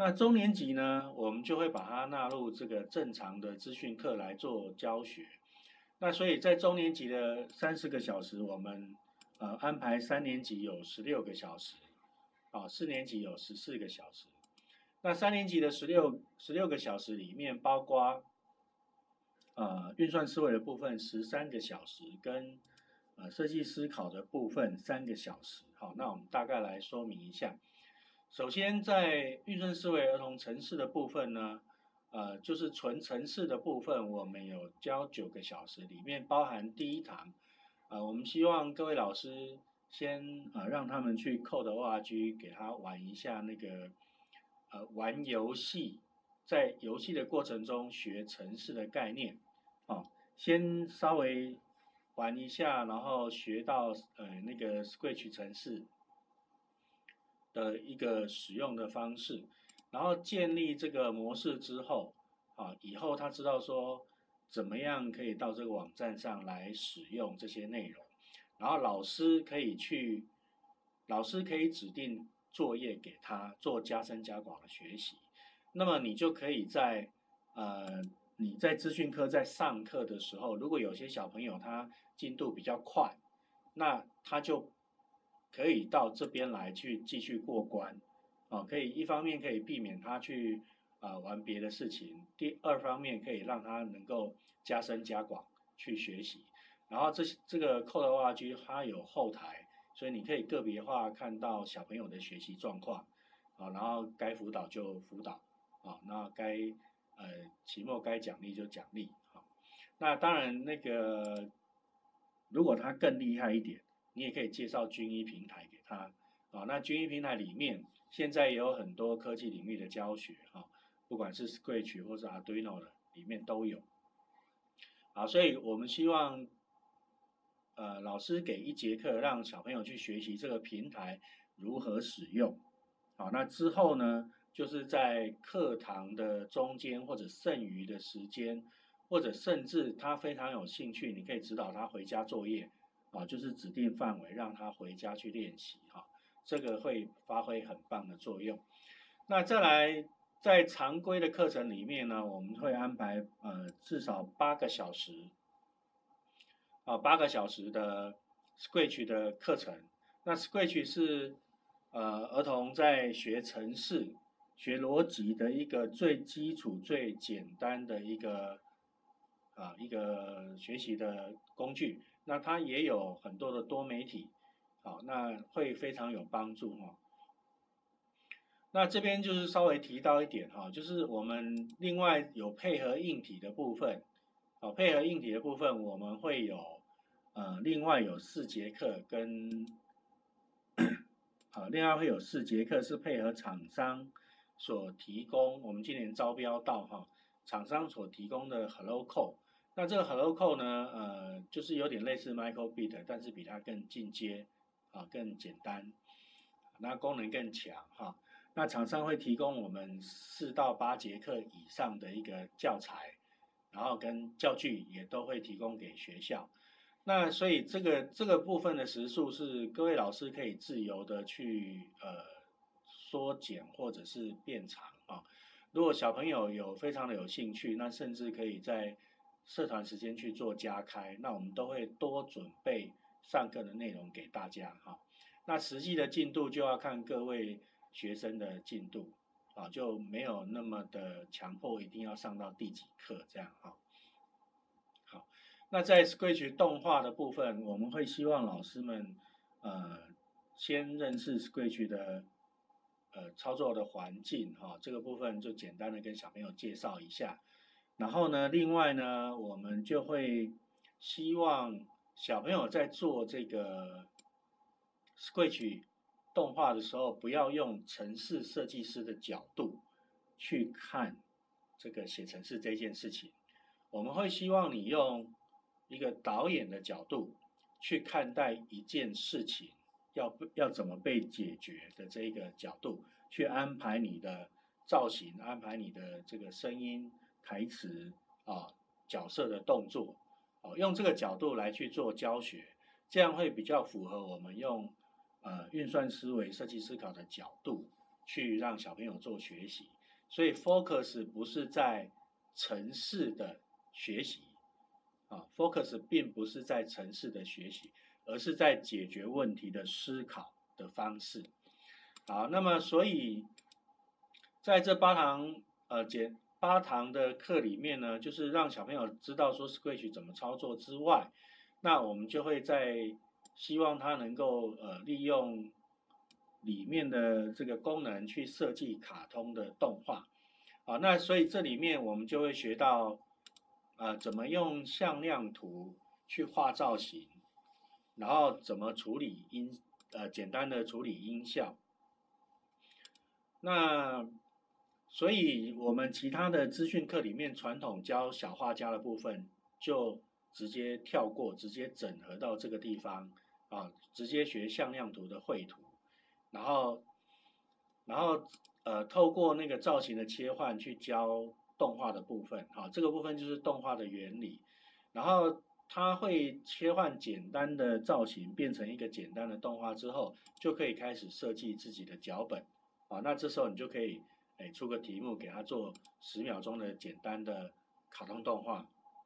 那中年级呢，我们就会把它纳入这个正常的资讯课来做教学。那所以在中年级的30个小时，我们安排3年级有16个小时，啊，4年级有14个小时。那3年级的16个小时里面，包括运算思维的部分13个小时，跟设计思考的部分3个小时。好，那我们大概来说明一下。首先，在运算思维儿童程式的部分呢，就是纯程式的部分，我们有教9个小时，里面包含第一堂。我们希望各位老师先让他们去 Code.org 给他玩一下那个玩游戏，在游戏的过程中学程式的概念。先稍微玩一下，然后学到那个 Scratch 程式的一个使用的方式，然后建立这个模式之后，以后他知道说怎么样可以到这个网站上来使用这些内容，然后老师可以指定作业给他做加深加广的学习，那么你就可以你在资讯科在上课的时候，如果有些小朋友他进度比较快，那他就可以到这边来去继续过关，可以一方面可以避免他去玩别的事情，第二方面可以让他能够加深加广去学习，然后这个 Code.org 它有后台，所以你可以个别化看到小朋友的学习状况，然后该辅导就辅导，那该期末该奖励就奖励，那当然那个如果他更厉害一点，你也可以介绍军医平台给他，那军医平台里面现在也有很多科技领域的教学，不管是 Scratch 或是 Arduino 的里面都有，所以我们希望老师给一节课，让小朋友去学习这个平台如何使用。好，那之后呢，就是在课堂的中间或者剩余的时间，或者甚至他非常有兴趣，你可以指导他回家作业，就是指定范围让他回家去练习，这个会发挥很棒的作用。那再来，在常规的课程里面呢，我们会安排至少8个小时。8个小时的 Scratch 的课程。那 Scratch 是儿童在学程式、学逻辑的一个最基础、最简单的一个学习的工具。那它也有很多的多媒体，那会非常有帮助哈。那这边就是稍微提到一点哈，就是我们另外有配合硬体的部分，配合硬体的部分我们会有另外有4节课跟另外会有4节课是配合厂商所提供，我们今年招标到厂商所提供的 Hello Code。那这个 Hello Code 呢，就是有点类似 Microbit， 但是比它更进阶更简单，那功能更强那厂商会提供我们4到8节课以上的一个教材，然后跟教具也都会提供给学校。那所以这个部分的时数是各位老师可以自由的去缩减或者是变长如果小朋友有非常的有兴趣，那甚至可以在社团时间去做加开，那我们都会多准备上课的内容给大家那实际的进度就要看各位学生的进度就没有那么的强迫一定要上到第几课这样好，那在 Scratch 动画的部分，我们会希望老师们先认识 Scratch 的操作的环境这个部分就简单的跟小朋友介绍一下。然后呢，另外呢，我们就会希望小朋友在做这个 Scratch 动画的时候，不要用程式设计师的角度去看这个写程式这件事情。我们会希望你用一个导演的角度去看待一件事情要怎么被解决的这一个角度，去安排你的造型，安排你的这个声音、台词角色的动作用这个角度来去做教学，这样会比较符合我们用运算思维设计思考的角度去让小朋友做学习。所以 focus 不是在程式的学习focus 并不是在程式的学习，而是在解决问题的思考的方式。好，那么所以在这八堂的课里面呢，就是让小朋友知道说 Scratch 怎么操作之外，那我们就会希望他能够利用里面的这个功能去设计卡通的动画。那所以这里面我们就会学到怎么用向量图去画造型，然后怎么处理简单的处理音效。那所以我们其他的资讯课里面传统教小画家的部分就直接跳过，直接整合到这个地方直接学向量图的绘图，然后透过那个造型的切换去教动画的部分，这个部分就是动画的原理，然后它会切换简单的造型变成一个简单的动画之后，就可以开始设计自己的脚本，那这时候你就可以出个题目给他做10秒钟的简单的卡通动画，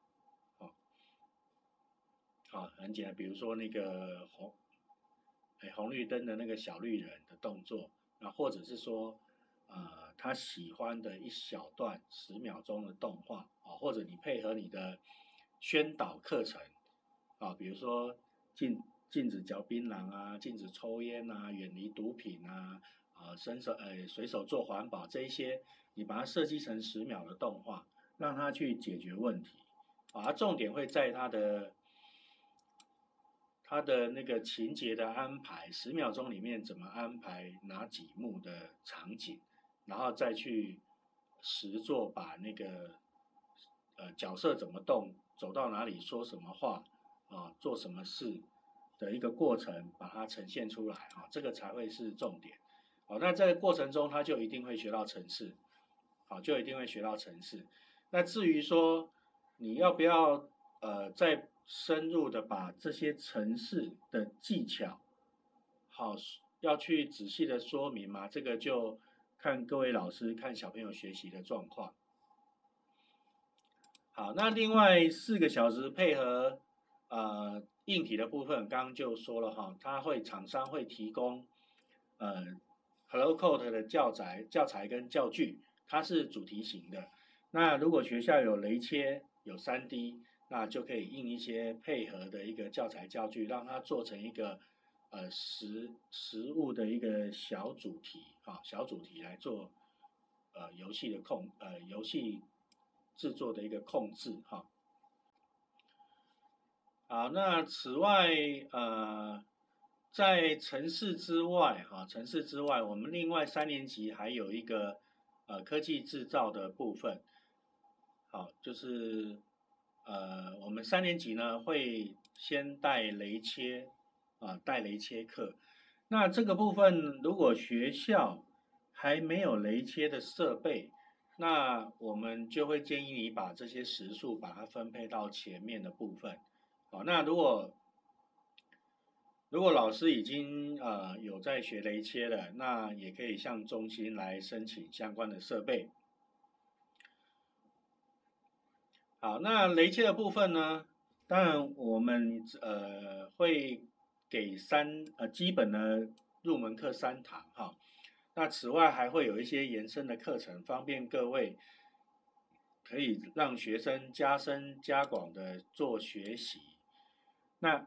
很简单，比如说那个红绿灯的那个小绿人的动作，或者是说他喜欢的一小段10秒钟的动画或者你配合你的宣导课程比如说禁止嚼槟榔啊，禁止抽烟啊，远离毒品啊，随手做环保这一些，你把它设计成10秒的动画，让他去解决问题重点会在他的那个情节的安排，10秒钟里面怎么安排哪几幕的场景，然后再去实作把那个角色怎么动，走到哪里说什么话做什么事的一个过程，把它呈现出来这个才会是重点。那在过程中他就一定会学到程式，就一定会学到程式。那至于说你要不要再深入的把这些程式的技巧要去仔细的说明嘛，这个就看各位老师看小朋友学习的状况。好，那另外4个小时配合硬体的部分，刚刚就说了厂商会提供HelloCode 的教材跟教具，它是主题型的。那如果学校有雷切有3D，那就可以印一些配合的一个教材教具，让它做成一个实物的一个小主题来做游戏制作的一个控制好，那此外在程式之外我们另外3年级还有一个科技制造的部分。好，就是我们3年级呢会先带雷切课。那这个部分如果学校还没有雷切的设备，那我们就会建议你把这些时数把它分配到前面的部分。那如果老师已经有在学雷切了，那也可以向中心来申请相关的设备。好，那雷切的部分呢，当然我们会给基本的入门课3堂那此外还会有一些延伸的课程，方便各位可以让学生加深加广的做学习。那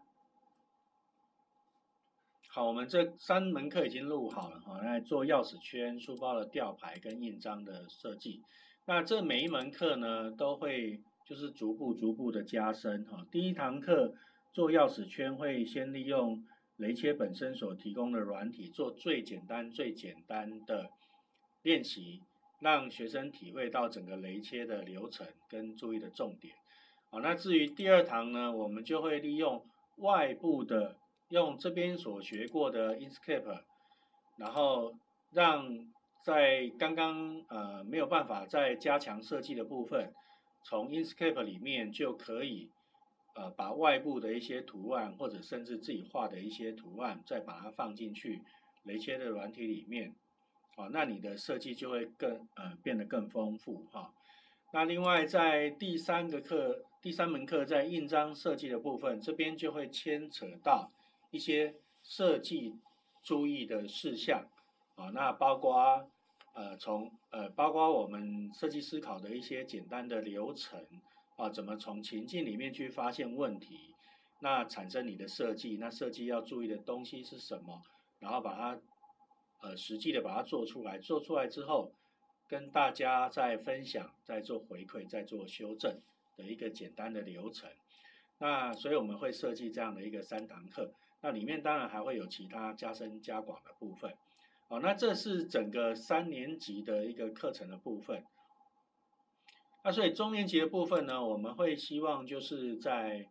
好，我们这3门课已经录好了来做钥匙圈、书包的吊牌跟印章的设计。那这每一门课呢，都会就是逐步的加深第一堂课做钥匙圈会先利用雷切本身所提供的软体做最简单的练习，让学生体会到整个雷切的流程跟注意的重点。那至于第2堂呢，我们就会利用外部的用这边所学过的 Inkscape， 然后让在刚刚没有办法再加强设计的部分，从 Inkscape 里面就可以把外部的一些图案或者甚至自己画的一些图案再把它放进去雷切的软体里面那你的设计就会变得更丰富哈。那另外在第三门课在印章设计的部分，这边就会牵扯到一些设计注意的事项那包括包括我们设计思考的一些简单的流程怎么从情境里面去发现问题，那产生你的设计，那设计要注意的东西是什么，然后把它实际的把它做出来，做出来之后跟大家再分享，再做回馈，再做修正的一个简单的流程。那所以我们会设计这样的一个3堂课，那里面当然还会有其他加深加广的部分。那这是整个3年级的一个课程的部分。那所以中年级的部分呢，我们会希望就是在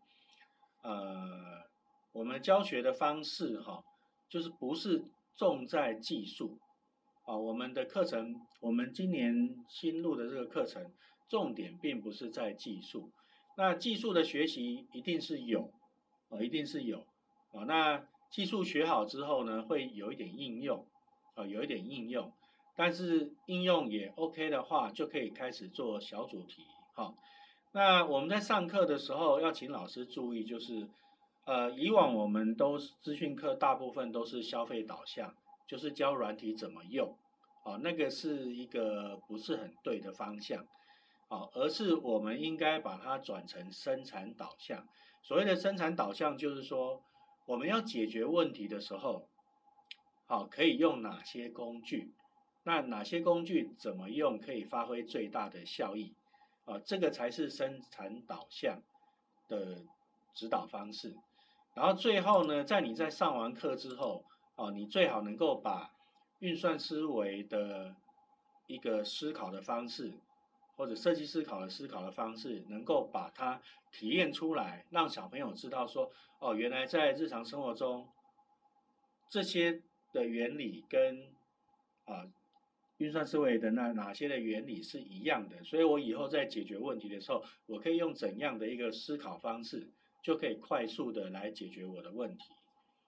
我们教学的方式就是不是重在技术我们的课程，我们今年新录的这个课程，重点并不是在技术。那技术的学习一定是有，一定是有那技术学好之后呢，会有一点应用，有一点应用，但是应用也 OK 的话，就可以开始做小主题那我们在上课的时候要请老师注意，就是以往我们都资讯课大部分都是消费导向。就是教软体怎么用，那个是一个不是很对的方向，而是我们应该把它转成生产导向。所谓的生产导向，就是说我们要解决问题的时候，可以用哪些工具？那哪些工具怎么用可以发挥最大的效益？这个才是生产导向的指导方式。然后最后呢，在你在上完课之后，你最好能够把运算思维的一个思考的方式，或者设计思考的方式，能够把它体验出来，让小朋友知道说，原来在日常生活中这些的原理跟运算思维的哪些的原理是一样的，所以我以后在解决问题的时候，我可以用怎样的一个思考方式，就可以快速的来解决我的问题。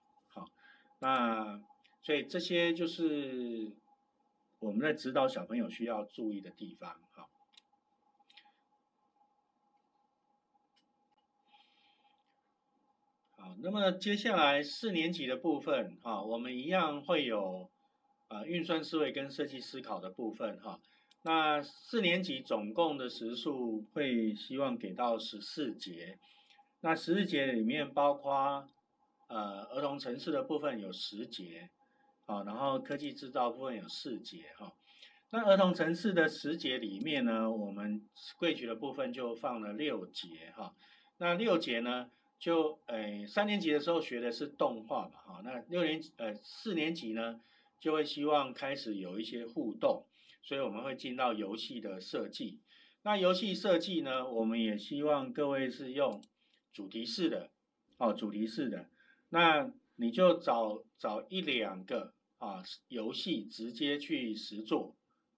那所以这些就是我们在指导小朋友需要注意的地方。好，那么接下来4年级的部分我们一样会有运算思维跟设计思考的部分那4年级总共的时数会希望给到14节，那14节里面包括儿童程式的部分有10节，然后科技制造部分有4节那儿童程式的10节里面呢，我们贵局的部分就放了6节那6节呢，就3年级的时候学的是动画嘛那4年级呢，就会希望开始有一些互动，所以我们会进到游戏的设计。那游戏设计呢，我们也希望各位是用主题式的主题式的。那你就找1、2个游戏直接去实作，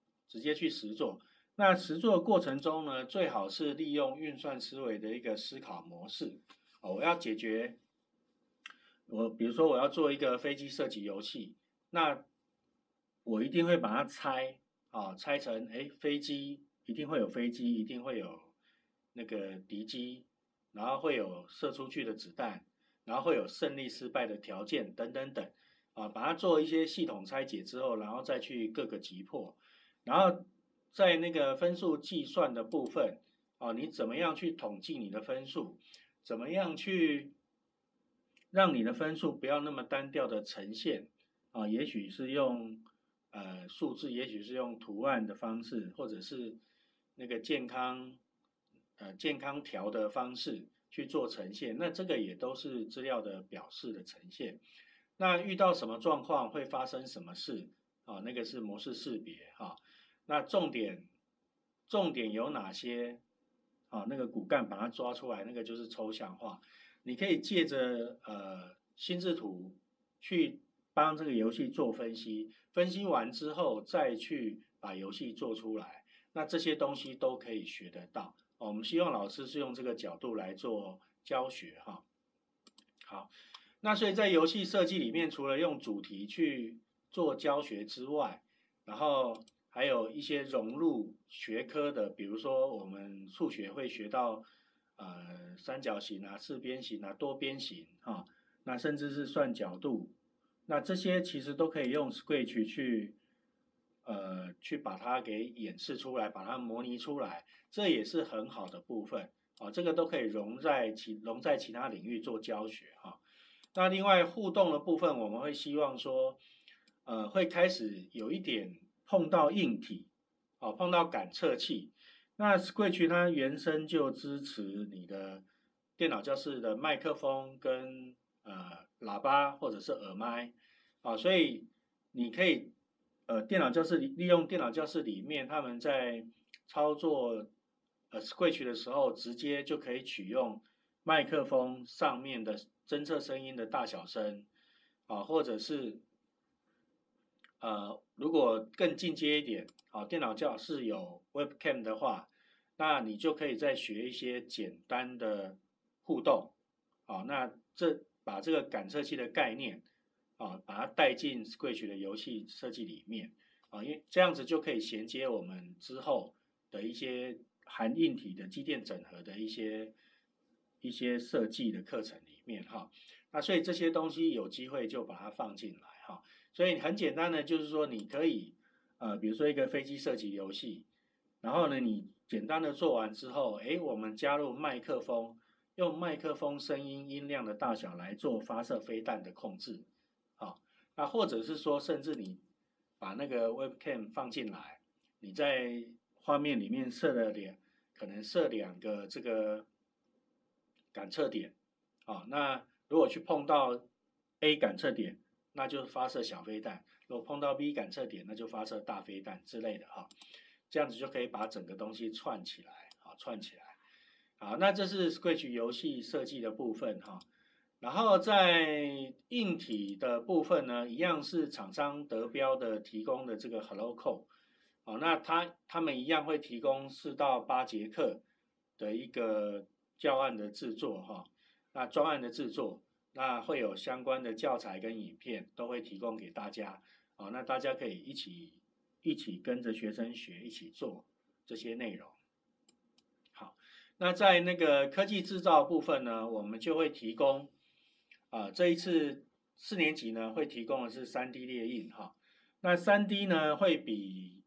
那实作的过程中呢，最好是利用运算思维的一个思考模式。我要解决，比如说我要做一个飞机射击游戏，那我一定会把它拆成，飞机一定会有飞机，一定会有那个敌机，然后会有射出去的子弹，然后会有胜利失败的条件等等等，把它做一些系统拆解之后，然后再去各个击破，然后在那个分数计算的部分，你怎么样去统计你的分数，怎么样去让你的分数不要那么单调的呈现也许是用数字，也许是用图案的方式，或者是那个健康条的方式去做呈现，那这个也都是资料的表示的呈现。那遇到什么状况会发生什么事那个是模式识别那重点有哪些那个骨干把它抓出来，那个就是抽象化。你可以借着心智图去帮这个游戏做分析，分析完之后再去把游戏做出来，那这些东西都可以学得到。我们希望老师是用这个角度来做教学好，那所以在游戏设计里面，除了用主题去做教学之外， 然后还有一些融入学科的，比如说我们数学会学到三角形啊、四边形啊、多边形啊，那甚至是算角度，那这些其实都可以用 Scratch 去把它给演示出来，把它模拟出来，这也是很好的部分啊，这个都可以融在其他领域做教学哈。那另外互动的部分，我们会希望说，会开始有一点碰到硬体，哦，碰到感测器。那 Scratch 它原生就支持你的电脑教室的麦克风跟喇叭或者是耳麦，啊，所以你可以利用电脑教室里面他们在操作Scratch 的时候，直接就可以取用麦克风上面的侦测声音的大小声，啊，或者是如果更进阶一点，啊，电脑教室有 Webcam 的话，那你就可以再学一些简单的互动，啊，那把这个感测器的概念，啊，把它带进 Scratch 的游戏设计里面，啊，因为这样子就可以衔接我们之后的一些含硬体的机电整合的一些设计的课程里面哈，那所以这些东西有机会就把它放进来哈，所以很简单的就是说你可以比如说一个飞机射击游戏，然后呢你简单的做完之后，我们加入麦克风，用麦克风声音音量的大小来做发射飞弹的控制，好，那或者是说甚至你把那个 webcam 放进来，你在画面里面可能设两个这个感测点，啊，那如果去碰到 A 感测点，那就发射小飞弹；如果碰到 B 感测点，那就发射大飞弹之类的哈，这样子就可以把整个东西串起来，啊，串起来。好，那这是 Scratch 游戏设计的部分哈。然后在硬体的部分呢，一样是厂商得标的提供的这个 Hello Code，好，那他们一样会提供4到8节课的一个教案的制作哈，那专案的制作，那会有相关的教材跟影片都会提供给大家，啊，那大家可以一起跟着学生学，一起做这些内容。好，那在那个科技制造部分呢，我们就会提供这一次4年级呢会提供的是3D 列印哈，那3D 呢会比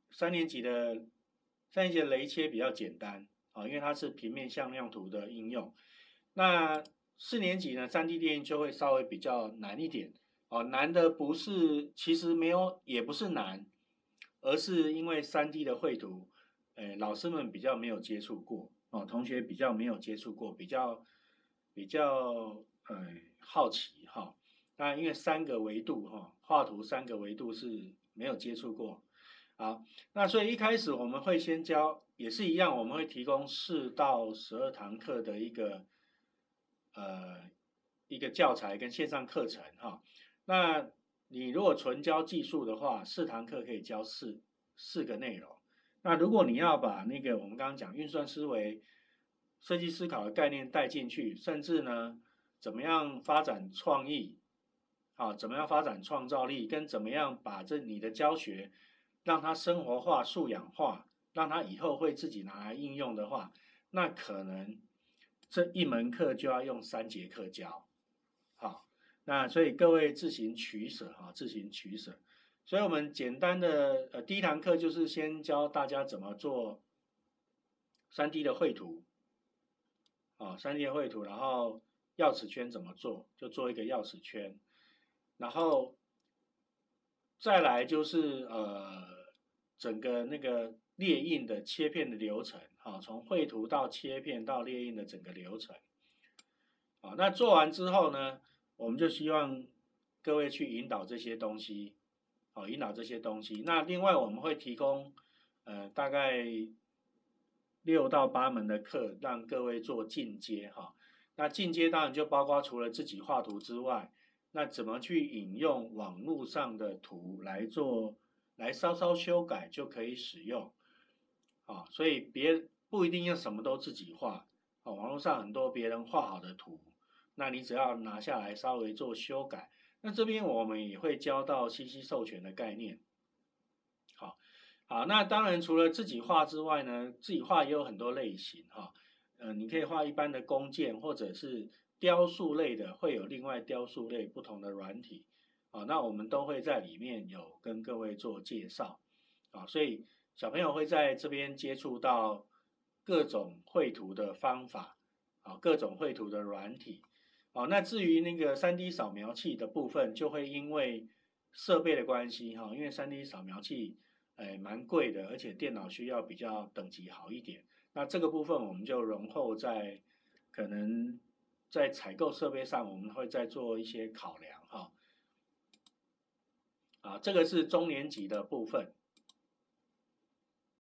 三年级的雷切比较简单啊，因为它是平面向量图的应用。那4年级呢3D 列印就会稍微比较难一点哦，难的不是其实没有也不是难，而是因为3D 的绘图，老师们比较没有接触过哦，同学比较没有接触过，比较好奇哈。那因为3个维度哈，画图3个维度是没有接触过。好，那所以一开始我们会先教，也是一样，我们会提供4到12堂课的一个教材跟线上课程哈。那你如果纯教技术的话，4堂课可以教四个内容。那如果你要把那个我们刚刚讲运算思维、设计思考的概念带进去，甚至呢，怎么样发展创意，啊，怎么样发展创造力，跟怎么样把你的教学让它生活化、素养化，让它以后会自己拿来应用的话，那可能这一门课就要用3节课教。好，那所以各位自行取舍哈，自行取舍。所以我们简单的第一堂课就是先教大家怎么做3D 的绘图，啊，3D 的绘图，然后钥匙圈怎么做，就做一个钥匙圈，然后再来就是整个那个列印的切片的流程，啊，从绘图到切片到列印的整个流程，啊，那做完之后呢，我们就希望各位去引导这些东西，好，引导这些东西。那另外我们会提供大概6到8门的课，让各位做进阶哈。那进阶当然就包括除了自己画图之外，那怎么去引用网络上的图来稍稍修改就可以使用，啊，所以不一定要什么都自己画，啊，网络上很多别人画好的图，那你只要拿下来稍微做修改。那这边我们也会教到CC授权的概念，好， 好，那当然除了自己画之外呢，自己画也有很多类型哈。你可以画一般的工件，或者是雕塑类的，会有另外雕塑类不同的软体。啊，那我们都会在里面有跟各位做介绍。啊，所以小朋友会在这边接触到各种绘图的方法，啊，各种绘图的软体。好，那至于那个 3D 扫描器的部分，就会因为设备的关系哈，因为 3D 扫描器蛮贵的，而且电脑需要比较等级好一点。那这个部分我们就容后在可能在采购设备上，我们会再做一些考量哈。啊，这个是中年级的部分。